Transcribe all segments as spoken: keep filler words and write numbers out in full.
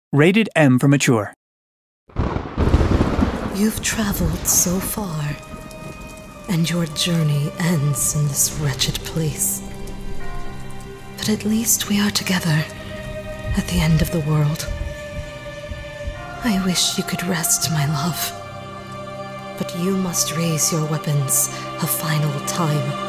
Rated M for mature. You've traveled so far, and your journey ends in this wretched place. But at least we are together at the end of the world. I wish you could rest, my love. But you must raise your weapons a final time.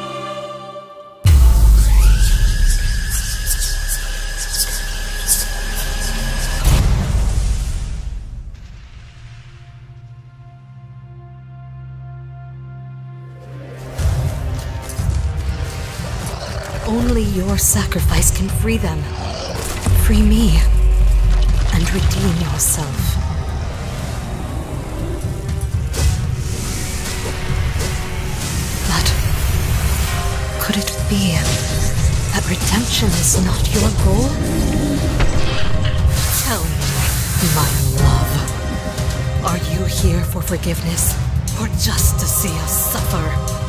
Only your sacrifice can free them. Free me, and redeem yourself. But could it be that redemption is not your goal? Tell me, my love, are you here for forgiveness, or just to see us suffer?